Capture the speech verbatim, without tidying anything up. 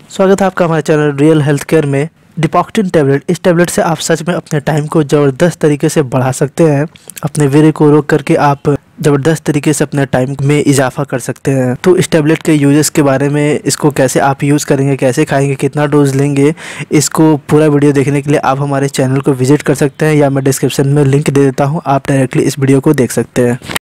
स्वागत है आपका हमारे चैनल रियल हेल्थ केयर में। डिपॉक्टिन टैबलेट, इस टैबलेट से आप सच में अपने टाइम को ज़बरदस्त तरीके से बढ़ा सकते हैं। अपने वीर्य को रोक करके आप ज़बरदस्त तरीके से अपने टाइम में इजाफा कर सकते हैं। तो इस टैबलेट के यूजेस के बारे में, इसको कैसे आप यूज़ करेंगे, कैसे खाएंगे, कितना डोज लेंगे, इसको पूरा वीडियो देखने के लिए आप हमारे चैनल को विजिट कर सकते हैं या मैं डिस्क्रिप्शन में लिंक दे देता हूँ, आप डायरेक्टली इस वीडियो को देख सकते हैं।